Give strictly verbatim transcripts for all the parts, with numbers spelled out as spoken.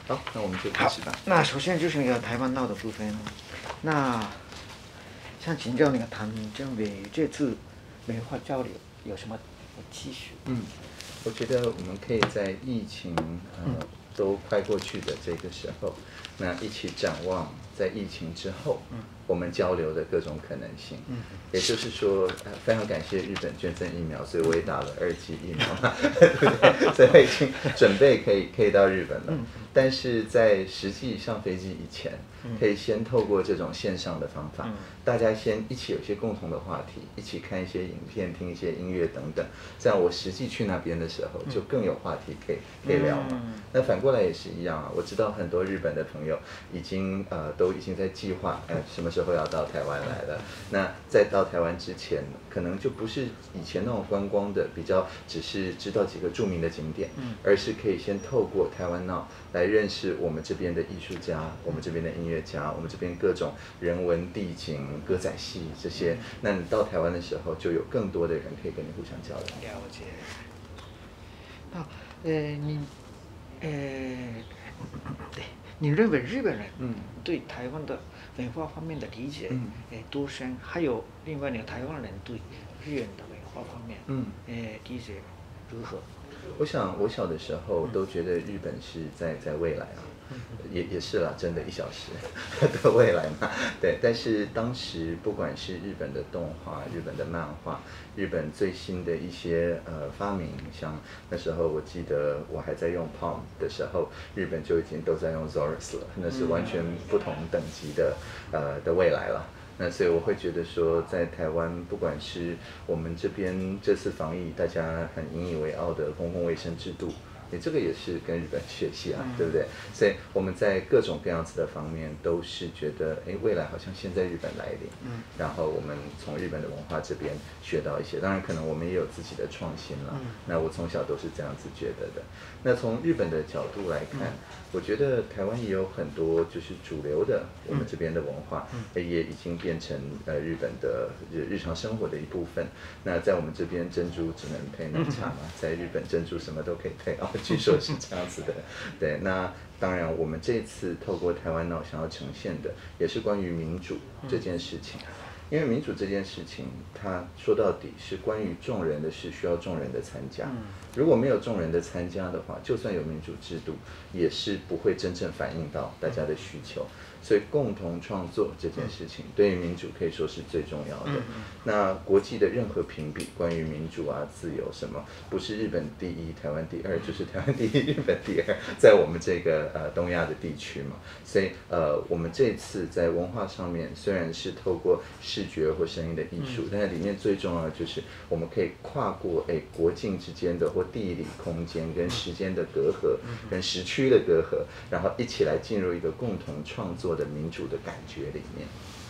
好，那我们就开始吧。 那首先就是那个台湾闹的部分，那想请教那个谭政委这次文化交流有什么期许？ 嗯，我觉得我们可以在疫情呃都快过去的这个时候，那一起展望在疫情之后，我们交流的各种可能性。嗯，也就是说，呃，非常感谢日本捐赠疫苗，所以我也打了二剂疫苗，对不对？所以我已经准备可以可以到日本了。但是在实际上飞机以前，可以先透过这种线上的方法，大家先一起有一些共同的话题，一起看一些影片、听一些音乐等等。这样我实际去那边的时候，就更有话题可以可以聊嘛。那反过来也是一样啊。我知道很多日本的朋友已经呃都已经在计划，呃什么时候要到台湾来了。那在到台湾之前，可能就不是以前那种观光的，比较只是知道几个著名的景点，而是可以先透过台湾闹来认识我们这边的艺术家，我们这边的音乐家，我们这边各种人文地景、歌仔戏这些。那你到台湾的时候，就有更多的人可以跟你互相交流。 了解。那呃，你呃，对，你认为日本人对台湾的文化方面的理解，嗯，呃多深？还有另外呢，台湾人对日本的文化方面，嗯，呃理解如何？ 我想，我小的时候都觉得日本是在在未来啊，也也是啦，真的，一小时的未来嘛。对，但是当时不管是日本的动画、日本的漫画、日本最新的一些呃发明，像那时候我记得我还在用 Palm 的时候，日本就已经都在用 Zorus 了，那是完全不同等级的呃的未来了。那所以我会觉得说，在台湾，不管是我们这边这次防疫，大家很引以为傲的公共卫生制度，你这个也是跟日本学习啊，对不对？所以我们在各种各样子的方面，都是觉得，哎，未来好像先在日本来临，嗯，然后我们从日本的文化这边学到一些，当然可能我们也有自己的创新了。那我从小都是这样子觉得的。那从日本的角度来看，我觉得台湾也有很多就是主流的我们这边的文化，也已经变成呃日本的日常生活的一部分。那在我们这边珍珠只能配奶茶嘛，在日本珍珠什么都可以配哦，据说是这样子的。对，那当然我们这次透过台湾闹想要呈现的，也是关于民主这件事情。因为民主这件事情，它说到底是关于众人的事，需要众人的参加。如果没有众人的参加的话，就算有民主制度，也是不会真正反映到大家的需求。所以共同创作这件事情，对于民主可以说是最重要的。那国际的任何评比，关于民主啊、自由什么，不是日本第一、台湾第二，就是台湾第一、日本第二，在我们这个呃东亚的地区嘛。所以呃，我们这次在文化上面，虽然是透过视觉或声音的艺术，但是里面最重要的就是我们可以跨过哎国境之间的或地理空间跟时间的隔阂，跟时区的隔阂，然后一起来进入一个共同创作的民主的感觉里面。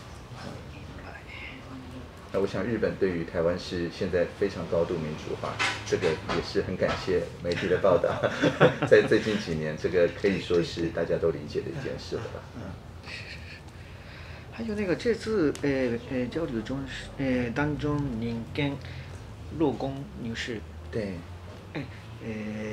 那我想日本对于台湾是现在非常高度民主化，这个也是很感谢媒体的报道，在最近几年，这个可以说是大家都理解的一件事了吧。 还有那个这次呃呃交流中呃当中，您跟陆宫女士， 对， 哎呃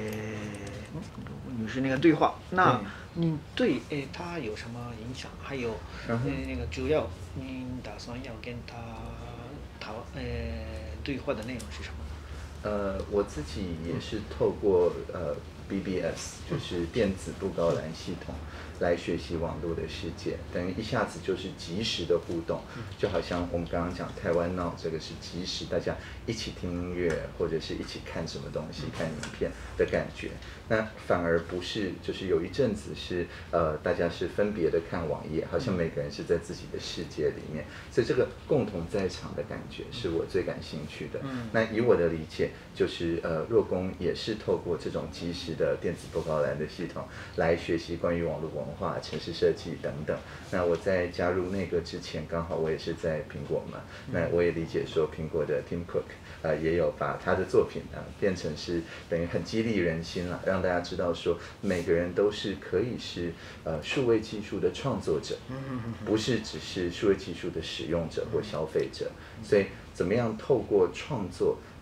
女士那个对话，那你对呃她有什么影响？还有呃那个主要您打算要跟她讨呃对话的内容是什么？ 呃，我自己也是透过呃 B B S， 就是电子布告栏系统，来学习网络的世界，等于一下子就是即时的互动，就好像我们刚刚讲台湾闹这个是即时，大家一起听音乐或者是一起看什么东西，看影片的感觉。那反而不是，就是有一阵子是呃大家是分别的看网页，好像每个人是在自己的世界里面，所以这个共同在场的感觉是我最感兴趣的。那以我的理解，就是呃若宫也是透过这种即时的电子布告栏的系统来学习关于网络文化、城市设计等等。那我在加入那个之前，刚好我也是在苹果嘛，那我也理解说苹果的 Tim Cook 呃也有把他的作品啊、呃、变成是等于很激励人心了，让大家知道说每个人都是可以是呃数位技术的创作者，不是只是数位技术的使用者或消费者。所以怎么样透过创作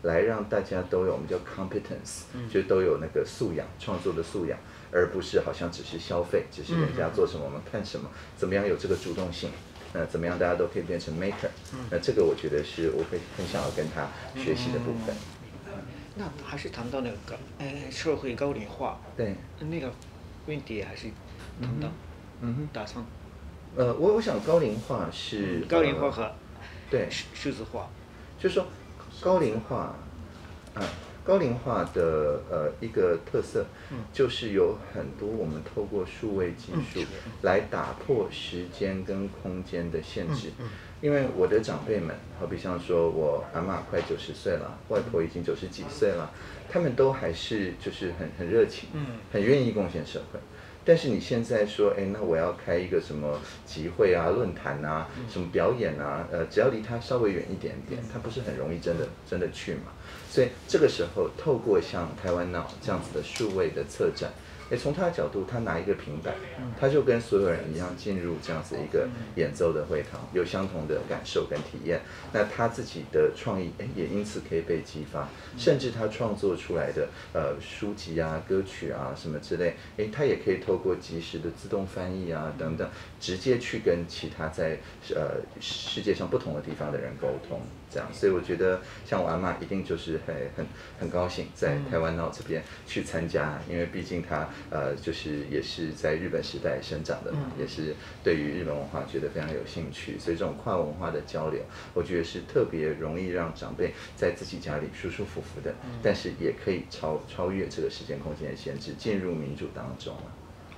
来让大家都有我们叫 competence，、嗯、就都有那个素养，创作的素养，而不是好像只是消费，只是人家做什么我们看什么，怎么样有这个主动性。那怎么样大家都可以变成 maker？、嗯、那这个我觉得是我会很想要跟他学习的部分。 嗯、那还是谈到那个呃社会高龄化， 对， 那个问题还是谈到， 嗯哼， 打算。 呃，我我想高龄化是、嗯、 高龄化和、呃、 对数字化， 就是说高龄化，啊。高龄化的呃一个特色，就是有很多我们透过数位技术来打破时间跟空间的限制。因为我的长辈们，好比像说我阿嬷快九十岁了，外婆已经九十几岁了，他们都还是就是很很热情，很愿意贡献社会。但是你现在说，哎，那我要开一个什么集会啊、论坛啊、什么表演啊，呃，只要离他稍微远一点点，他不是很容易真的真的去嘛？所以这个时候，透过像台湾闹这样子的数位的策展，哎，从他的角度，他拿一个平板，他就跟所有人一样进入这样子一个演奏的会堂，有相同的感受跟体验。那他自己的创意，哎，也因此可以被激发，甚至他创作出来的呃书籍啊、歌曲啊什么之类，哎，他也可以透过即时的自动翻译啊等等，直接去跟其他在呃世界上不同的地方的人沟通。这样，所以我觉得像我阿嬷一定就是很很很高兴在台湾闹这边去参加，因为毕竟她呃就是也是在日本时代生长的嘛，也是对于日本文化觉得非常有兴趣，所以这种跨文化的交流，我觉得是特别容易让长辈在自己家里舒舒服服的，但是也可以超超越这个时间空间的限制，进入民主当中了。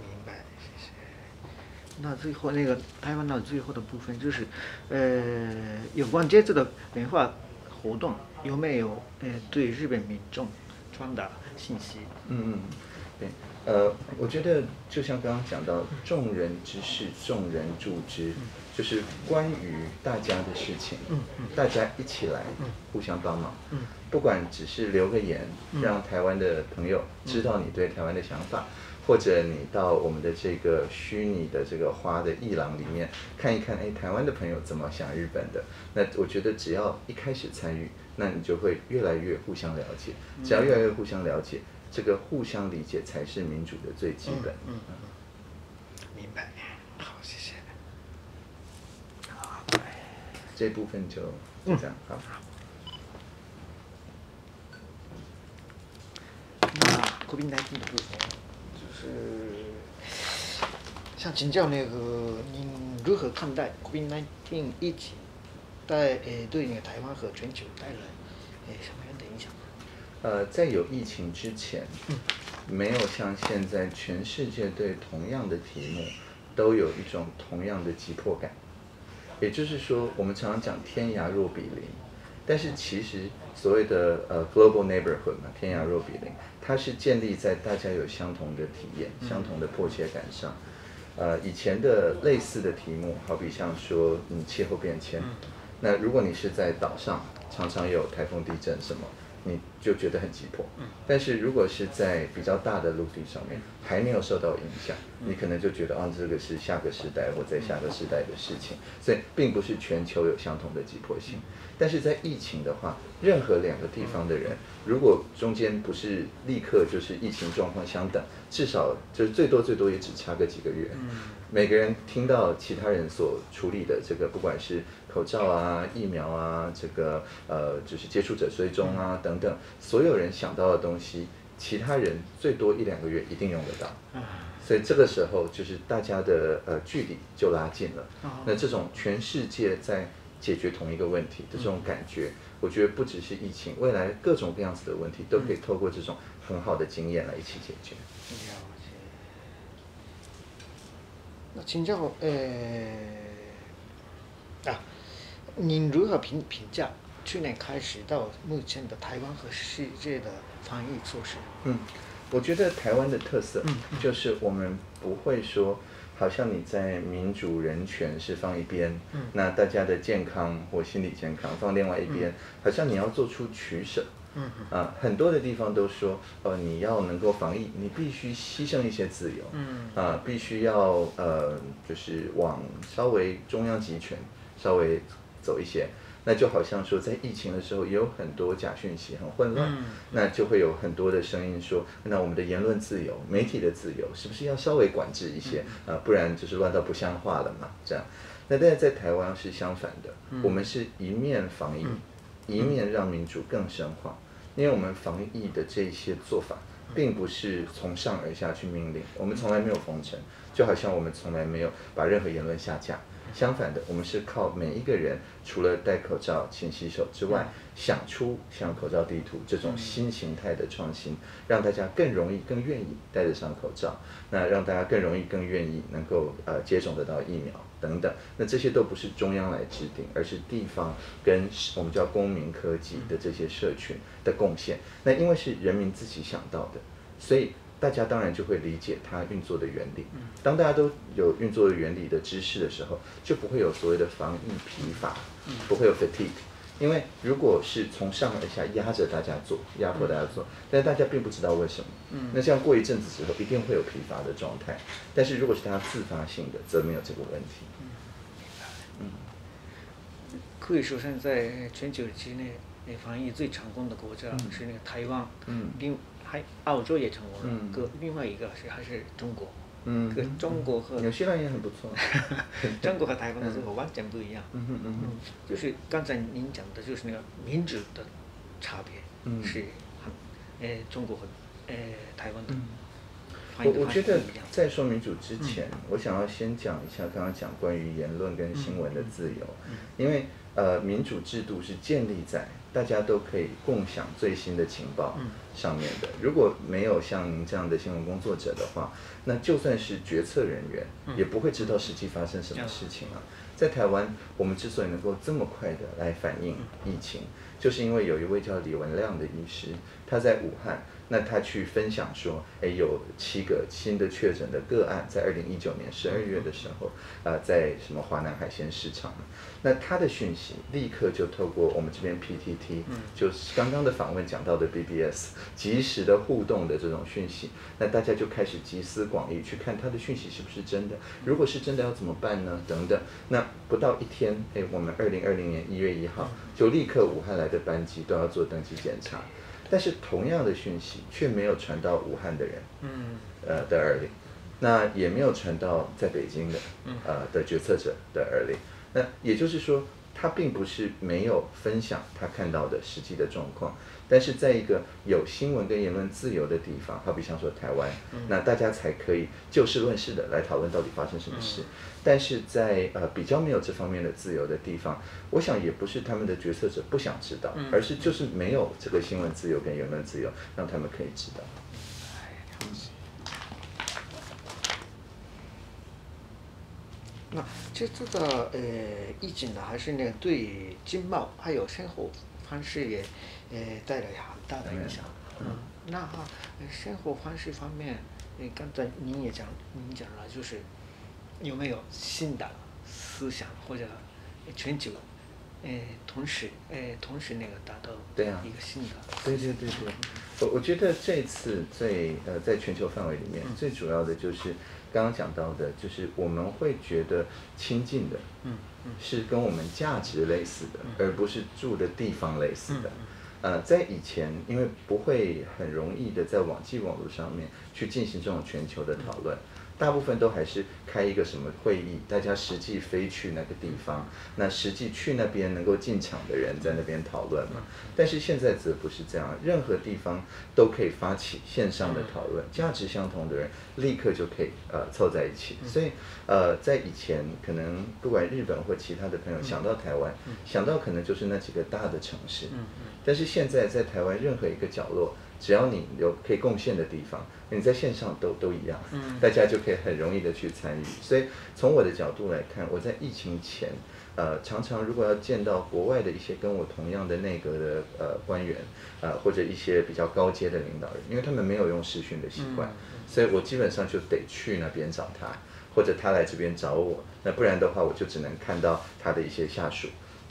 那最后那个台湾的最后的部分就是，呃，有关这次的文化活动有没有呃对日本民众传达信息？ 嗯嗯，对，呃，我觉得就像刚刚讲到，众人之事，众人助之，就是关于大家的事情，大家一起来，互相帮忙，不管只是留个言，让台湾的朋友知道你对台湾的想法。或者你到我们的这个虚拟的这个花的艺廊里面看一看，哎，台湾的朋友怎么想日本的？那我觉得只要一开始参与，那你就会越来越互相了解。只要越来越互相了解，这个互相理解才是民主的最基本。 嗯嗯嗯，明白。好，谢谢。好， 这部分就就这样。好。 那 COVID 十九 的部分。是，想请教那个您如何看待 COVID 十九 疫情带呃对那个台湾和全球带来呃什么样的影响？ 呃，在有疫情之前，嗯、没有像现在全世界对同样的题目都有一种同样的急迫感。也就是说，我们常常讲天涯若比邻，但是其实所谓的呃 global neighborhood 嘛，天涯若比邻。它是建立在大家有相同的体验、相同的迫切感上。呃，以前的类似的题目，好比像说，嗯，气候变迁。那如果你是在岛上，常常有台风、地震什么，你就觉得很急迫。但是如果是在比较大的陆地上面，还没有受到影响，你可能就觉得，啊，这个是下个时代或在下个时代的事情。所以，并不是全球有相同的急迫性。但是在疫情的话，任何两个地方的人，如果中间不是立刻就是疫情状况相等，至少就是最多最多也只差个几个月。每个人听到其他人所处理的这个，不管是口罩啊、疫苗啊，这个呃就是接触者追踪啊等等，所有人想到的东西，其他人最多一两个月一定用得到。所以这个时候就是大家的呃距离就拉近了。那这种全世界在解决同一个问题的这种感觉，我觉得不只是疫情，未来各种各样子的问题都可以透过这种很好的经验来一起解决。 了解。那请教呃啊，您如何评评价去年开始到目前的台湾和世界的防疫措施？ 嗯，我觉得台湾的特色就是我们不会说，好像你在民主人权是放一边，嗯、那大家的健康或心理健康放另外一边，嗯、好像你要做出取舍。嗯啊，很多的地方都说，呃，你要能够防疫，你必须牺牲一些自由。嗯啊，必须要呃，就是往稍微中央集权稍微走一些。 那就好像说在疫情的时候也有很多假讯息很混乱，嗯、那就会有很多的声音说，那我们的言论自由、媒体的自由是不是要稍微管制一些啊、嗯呃？不然就是乱到不像话了嘛，这样。那但是在台湾是相反的，嗯、我们是一面防疫，嗯、一面让民主更深化，因为我们防疫的这些做法，并不是从上而下去命令，我们从来没有封城，就好像我们从来没有把任何言论下架。相反的，我们是靠每一个人除了戴口罩、勤洗手之外，想出像口罩地图这种新形态的创新，让大家更容易、更愿意戴得上口罩，那让大家更容易、更愿意能够呃接种得到疫苗等等。那这些都不是中央来制定，而是地方跟我们叫公民科技的这些社群的贡献。那因为是人民自己想到的，所以大家当然就会理解它运作的原理。当大家都有运作的原理的知识的时候，就不会有所谓的防疫疲乏，不会有 fatigue。因为如果是从上而下压着大家做，压迫大家做，但是大家并不知道为什么。那这样过一阵子之后，一定会有疲乏的状态。但是如果是大家自发性的，则没有这个问题。 嗯，可以说现在全球之内防疫最成功的国家是那个台湾，嗯，另还澳洲也成功了，个、嗯、另外一个是还是中国。嗯，跟中国和纽西兰也很不错。 中国和台湾的这个完全不一样。嗯嗯嗯，就是刚才您讲的，就是那个民主的差别，嗯、是很，呃，中国和呃台湾的。 我我觉得在说民主之前，嗯、我想要先讲一下刚刚讲关于言论跟新闻的自由，嗯、因为呃民主制度是建立在大家都可以共享最新的情报上面的。如果没有像您这样的新闻工作者的话，那就算是决策人员也不会知道实际发生什么事情啊。在台湾，我们之所以能够这么快的来反映疫情，就是因为有一位叫李文亮的医师，他在武汉，那他去分享说，哎，有七个新的确诊的个案，在二零一九年十二月的时候，呃，在什么华南海鲜市场，那他的讯息立刻就透过我们这边 P T T，就是刚刚的访问讲到的 B B S， 及时的互动的这种讯息，那大家就开始集思广益去看他的讯息是不是真的，如果是真的要怎么办呢？等等，那不到一天，哎，我们二零二零年一月一号就立刻武汉来的班机都要做登机检查。但是同样的讯息却没有传到武汉的人，嗯，呃的耳里，那也没有传到在北京的，呃的决策者的耳里。那也就是说，他并不是没有分享他看到的实际的状况，但是在一个有新闻跟言论自由的地方，好比像说台湾，那大家才可以就事论事的来讨论到底发生什么事。但是在呃比较没有这方面的自由的地方，我想也不是他们的决策者不想知道，而是就是没有这个新闻自由跟言论自由，让他们可以知道。 那这这个呃疫情呢，还是呢对经贸还有生活方式也呃带来很大的影响。嗯，那哈生活方式方面，呃刚才您也讲，您讲了就是有没有新的思想或者全球，呃同时呃同时那个达到一个新的。 对对对对，我我觉得这次最呃在全球范围里面、嗯、最主要的就是刚刚讲到的，就是我们会觉得亲近的，嗯嗯，是跟我们价值类似的，嗯、而不是住的地方类似的。嗯呃，在以前，因为不会很容易的在网际网络上面去进行这种全球的讨论，大部分都还是开一个什么会议，大家实际飞去那个地方，那实际去那边能够进场的人在那边讨论嘛。但是现在则不是这样，任何地方都可以发起线上的讨论，价值相同的人立刻就可以呃凑在一起。所以呃，在以前可能不管日本或其他的朋友想到台湾，想到可能就是那几个大的城市。但是现在在台湾任何一个角落，只要你有可以贡献的地方，你在线上都都一样，大家就可以很容易的去参与。所以从我的角度来看，我在疫情前，呃，常常如果要见到国外的一些跟我同样的内阁的呃官员，呃或者一些比较高阶的领导人，因为他们没有用视讯的习惯，所以我基本上就得去那边找他，或者他来这边找我，那不然的话我就只能看到他的一些下属。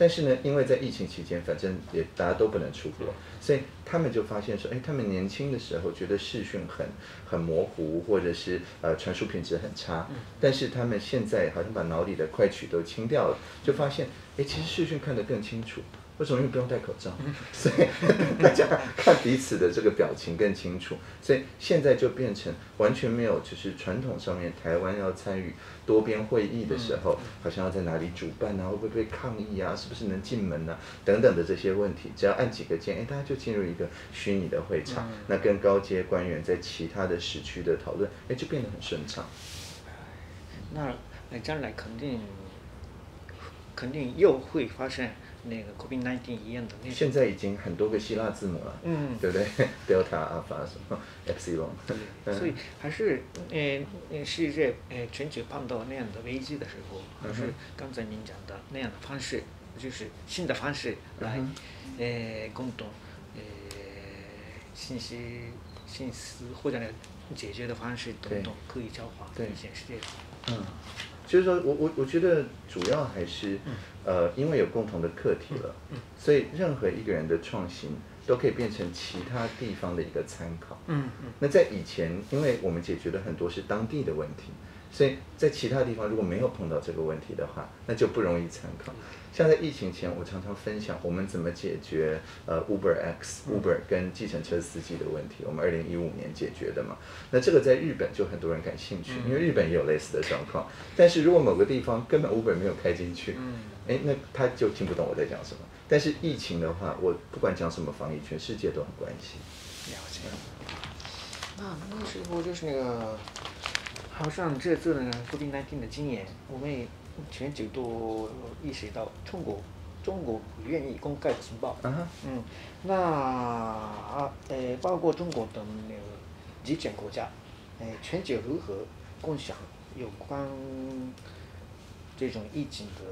但是呢，因为在疫情期间，反正也大家都不能出国，所以他们就发现说，哎，他们年轻的时候觉得视讯很很模糊，或者是呃传输品质很差，但是他们现在好像把脑里的快取都清掉了，就发现，哎，其实视讯看得更清楚。为什么？因为不用戴口罩，所以大家看彼此的这个表情更清楚。所以现在就变成完全没有，就是传统上面台湾要参与多边会议的时候，好像要在哪里主办啊，会不会被抗议啊，是不是能进门啊，等等的这些问题，只要按几个键，哎，大家就进入一个虚拟的会场，那跟高阶官员在其他的时区的讨论，哎，就变得很顺畅。 那将来肯定肯定又会发生那个 COVID 十九 一样的那种。 现在已经很多个希腊字母了，嗯，对不对 ？Delta、Alpha 什么 Epsilon。 对，所以还是呃呃世界呃全球碰到那样的危机的时候，还是刚才您讲的那样的方式，就是新的方式来呃共同呃信息信息或者呢解决的方式等等可以交换，显示这个。 嗯。就是说我我我觉得主要还是，呃，因为有共同的课题了，所以任何一个人的创新都可以变成其他地方的一个参考。嗯嗯。那在以前，因为我们解决的很多是当地的问题，所以在其他地方如果没有碰到这个问题的话，那就不容易参考。像在疫情前，我常常分享我们怎么解决呃 Uber X、Uber 跟计程车司机的问题，我们二零一五年解决的嘛。那这个在日本就很多人感兴趣，因为日本也有类似的状况。但是如果某个地方根本 Uber 没有开进去，哎，那他就听不懂我在讲什么。但是疫情的话，我不管讲什么防疫，全世界都很关心。 了解。那那时候就是那个，好像这次呢 COVID 十九 的经验，我们全球都意识到中国中国不愿意公开情报。Uh-huh. 嗯，那呃包括中国等那个集权国家，呃全球如何共享有关这种疫情的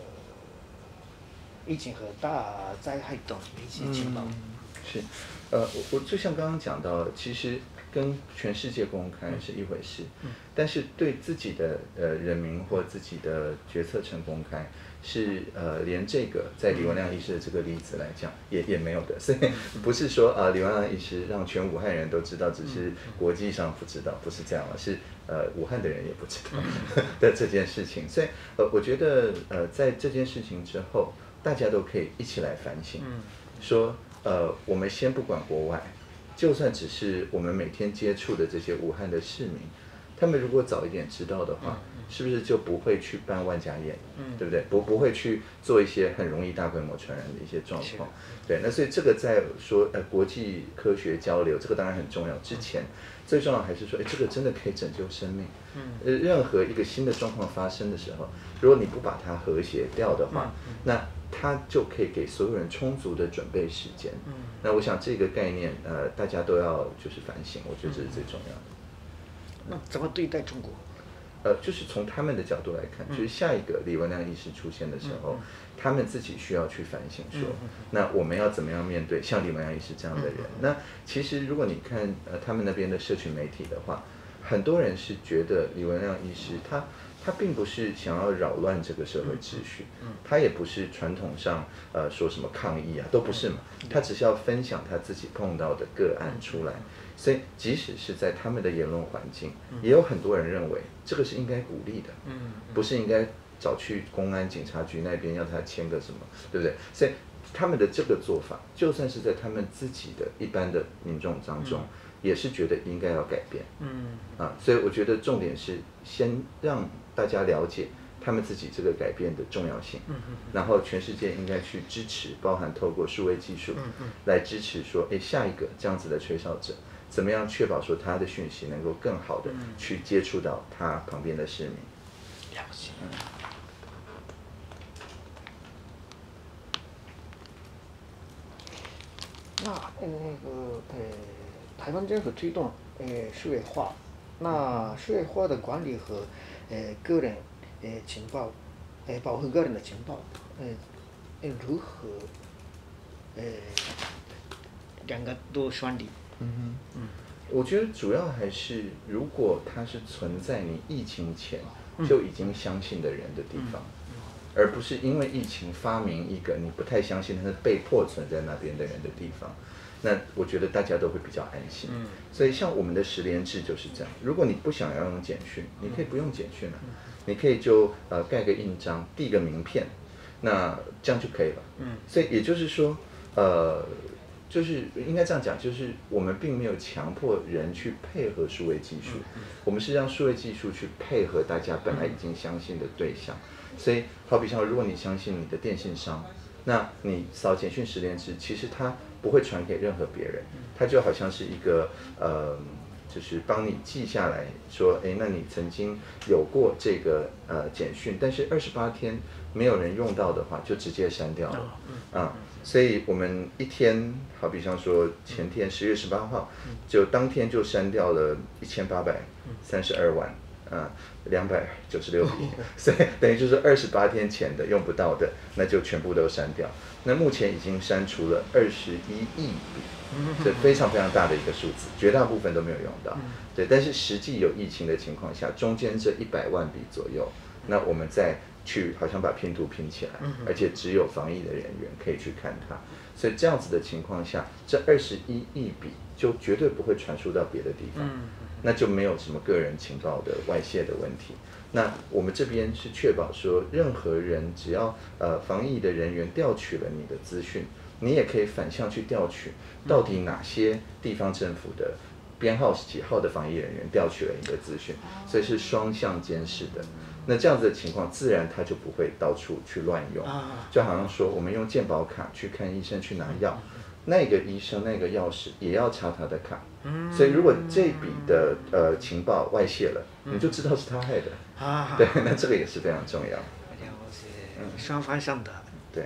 疫情和大灾害等的一些情报？ 嗯、是，呃，我我就像刚刚讲到，其实跟全世界公开是一回事，嗯、但是对自己的呃人民或自己的决策层公开，是呃连这个在李文亮医师的这个例子来讲，也也没有的，所以不是说啊、呃、李文亮医师让全武汉人都知道，只是国际上不知道，不是这样，是呃武汉的人也不知道的这件事情，所以呃我觉得呃在这件事情之后，大家都可以一起来反省，说呃我们先不管国外。就算只是我们每天接触的这些武汉的市民，他们如果早一点知道的话，是不是就不会去办万家宴，对不对？不不会去做一些很容易大规模传染的一些状况。对，那所以这个在说呃国际科学交流，这个当然很重要。之前最重要还是说，哎，这个真的可以拯救生命。呃，任何一个新的状况发生的时候，如果你不把它和谐掉的话，那它就可以给所有人充足的准备时间。嗯，那我想这个概念，呃，大家都要就是反省，我觉得这是最重要的。 那怎么对待中国？ 呃，就是从他们的角度来看，就是下一个李文亮医师出现的时候，他们自己需要去反省说，那我们要怎么样面对像李文亮医师这样的人？那其实如果你看呃他们那边的社群媒体的话，很多人是觉得李文亮医师他。他并不是想要扰乱这个社会秩序，他也不是传统上呃说什么抗议啊，都不是嘛。他只是要分享他自己碰到的个案出来，所以即使是在他们的言论环境，也有很多人认为这个是应该鼓励的，不是应该找去公安警察局那边要他签个什么，对不对？所以他们的这个做法，就算是在他们自己的一般的民众当中。也是觉得应该要改变，嗯啊，所以我觉得重点是先让大家了解他们自己这个改变的重要性，嗯嗯，然后全世界应该去支持，包含透过数位技术，嗯嗯，来支持说，哎，下一个这样子的吹哨者，怎么样确保说他的讯息能够更好的去接触到他旁边的市民。 了解。嗯那呃那个呃，台湾政府推动呃数位化，那数位化的管理和呃个人呃情报，呃保护个人的情报，呃呃如何呃两个都顺利？ 嗯哼，嗯，我觉得主要还是如果它是存在你疫情前就已经相信的人的地方。 而不是因为疫情发明一个你不太相信，但是被迫存在那边的人的地方。那我觉得大家都会比较安心。嗯，所以像我们的实联制就是这样。如果你不想要用简讯，你可以不用简讯了，你可以就呃盖个印章，递个名片，那这样就可以了。嗯，所以也就是说，呃，就是应该这样讲，就是我们并没有强迫人去配合数位技术，我们是让数位技术去配合大家本来已经相信的对象。所以好比像如果你相信你的电信商，那你扫简讯实联制，其实它不会传给任何别人，它就好像是一个呃，就是帮你记下来说，哎，那你曾经有过这个呃简讯，但是二十八天没有人用到的话，就直接删掉了啊。所以我们一天，好比像说前天十月十八号，就当天就删掉了一千八百三十二万。啊，两百九十六笔，所以等于就是二十八天前的用不到的，那就全部都删掉。那目前已经删除了二十一亿笔，这非常非常大的一个数字，绝大部分都没有用到。对，但是实际有疫情的情况下，中间这一百万笔左右，那我们再去好像把拼图拼起来，而且只有防疫的人员可以去看它。所以这样子的情况下，这二十一亿笔就绝对不会传输到别的地方。那就没有什么个人情报的外泄的问题。那我们这边是确保说，任何人只要呃防疫的人员调取了你的资讯，你也可以反向去调取到底哪些地方政府的编号是几号的防疫人员调取了你的资讯，所以是双向监视的。那这样子的情况，自然他就不会到处去乱用。就好像说，我们用健保卡去看医生去拿药。那个医生那个药师也要插他的卡，所以如果这笔的呃情报外泄了，你就知道是他害的。啊，对，那这个也是非常重要。了解，双方向的。 对。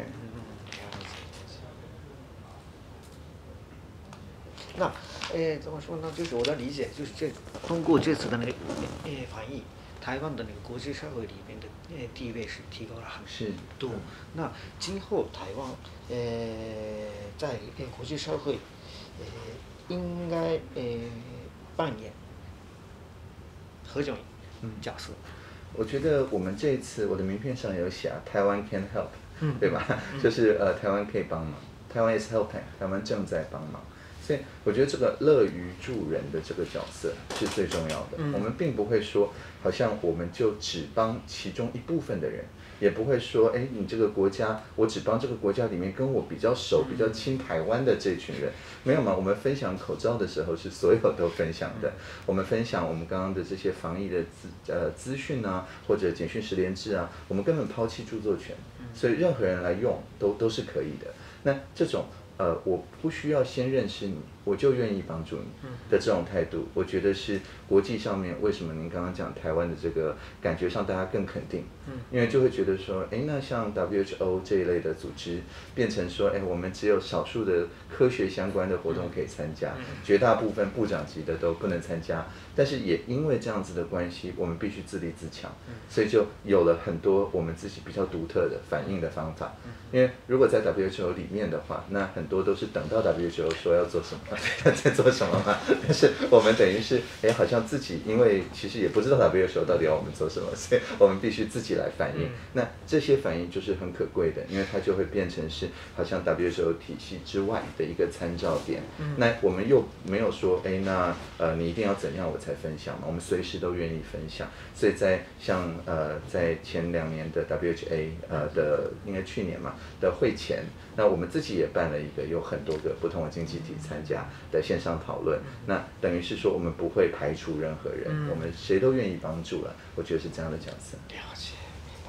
那，呃，怎么说呢？就是我的理解，就是这通过这次的那个呃防疫，台湾的那个国际社会里面的呃地位是提高了很多。那今后台湾呃在呃国际社会呃应该呃扮演何种角色？ 嗯，我觉得我们这一次我的名片上有写啊，台湾 can help，嗯，对吧？嗯，就是呃台湾可以帮忙，台湾 is helping， 台湾正在帮忙。所以我觉得这个乐于助人的这个角色是最重要的。嗯，我们并不会说，好像我们就只帮其中一部分的人，也不会说，哎，你这个国家，我只帮这个国家里面跟我比较熟、比较亲台湾的这群人，没有嘛？我们分享口罩的时候是所有都分享的，我们分享我们刚刚的这些防疫的资呃资讯啊，或者简讯实联制啊，我们根本抛弃著作权，所以任何人来用都都是可以的。那这种。呃，我不需要先认识你，我就愿意帮助你的这种态度，我觉得是国际上面为什么您刚刚讲台湾的这个感觉上大家更肯定，因为就会觉得说，哎，那像 W H O 这一类的组织变成说，哎，我们只有少数的科学相关的活动可以参加，绝大部分部长级的都不能参加，但是也因为这样子的关系，我们必须自立自强，所以就有了很多我们自己比较独特的反应的方法，因为如果在 W H O 里面的话，那很很多都是等到 W H O 说要做什么在做什么嘛，但是我们等于是哎，好像自己因为其实也不知道 W H O 到底要我们做什么，所以我们必须自己来反应。那这些反应就是很可贵的，因为它就会变成是好像 W H O 体系之外的一个参照点。那我们又没有说哎，那呃你一定要怎样我才分享嘛，我们随时都愿意分享。所以在像呃在前两年的 W H A 呃的应该去年嘛的会前，那我们自己也办了一个有很多个不同的经济体参加的线上讨论，那等于是说我们不会排除任何人，嗯、我们谁都愿意帮助了，我觉得是这样的角色。 了解，明白。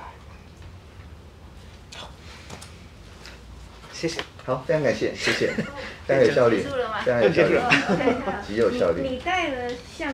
好，谢谢。 好，非常感谢，谢谢，非常有效率，非常有效率，极有效率。 你带了像。